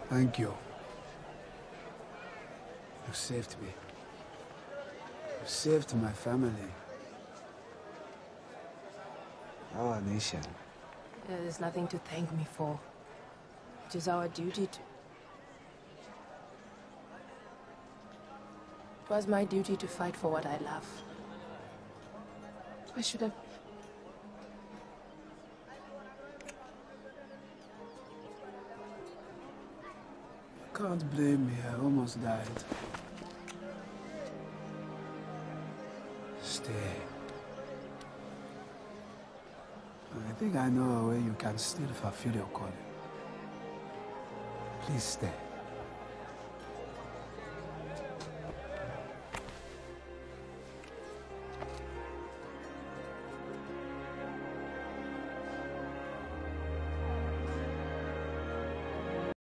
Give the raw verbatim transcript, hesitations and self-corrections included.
Thank you. You saved me. You saved my family. Our nation. There's nothing to thank me for. It is our duty to... It was my duty to fight for what I love. I should have... Can't blame me, I almost died. Stay. I think I know a way you can still fulfill your calling. Please stay.